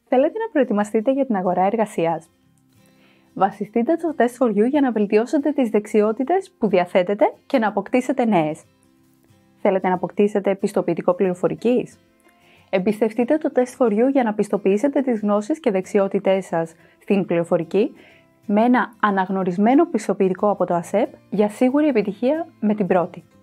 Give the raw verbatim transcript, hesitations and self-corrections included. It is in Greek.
Θέλετε να προετοιμαστείτε για την αγορά εργασίας? Βασιστείτε στο τεστ φορ γιου για να βελτιώσετε τις δεξιότητες που διαθέτετε και να αποκτήσετε νέες. Θέλετε να αποκτήσετε πιστοποιητικό πληροφορικής? Εμπιστευτείτε το τεστ φορ γιου για να πιστοποιήσετε τις γνώσεις και δεξιότητές σας στην πληροφορική με ένα αναγνωρισμένο πιστοποιητικό από το ΑΣΕΠ για σίγουρη επιτυχία με την πρώτη.